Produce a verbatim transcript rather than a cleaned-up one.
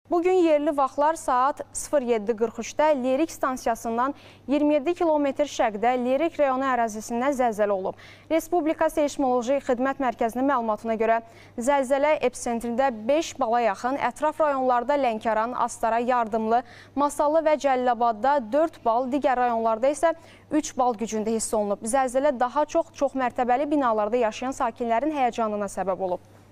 Bugün yerli vaxtlar saat sıfır yeddi qırx üçdə Lerik stansiyasından iyirmi yeddi kilometr şərqdə Lerik rayonu ərazisindən zəlzələ olub. Respublika Seysmoloji Xidmət Mərkəzinin məlumatına görə zəlzələ episentrində beş bala yaxın, ətraf rayonlarda Lənkəran, Astara, Yardımlı, Masallı və Cəlilabadda dörd bal, digər rayonlarda isə üç bal gücündə hiss olunub. Zəlzələ daha çox çox mərtəbəli binalarda yaşayan sakinlərin həyəcanına səbəb olub.